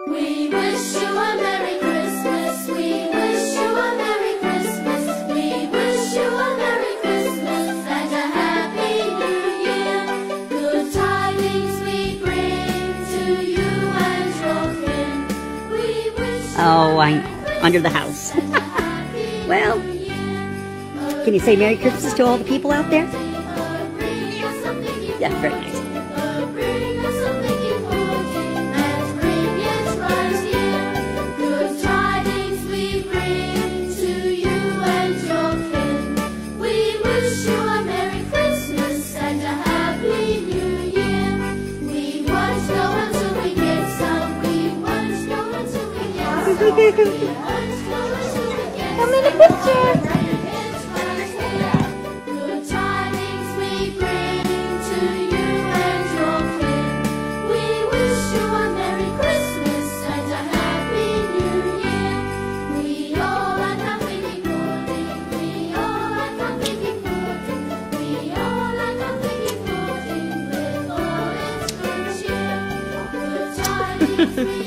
We wish you a Merry Christmas. We wish you a Merry Christmas. We wish you a Merry Christmas and a Happy New Year. Good tidings we bring to you and your kin. We wish you Oh, I know. Under the house. Well, can you say Merry Christmas to all the people out there? Yeah, very nice. Come in a picture. Good tidings we bring to you and your kin. We wish you a Merry Christmas and a Happy New Year. We all are nothing pudding. We all are nothing pudding. We all are nothing pudding with all its good cheer. Good tidings we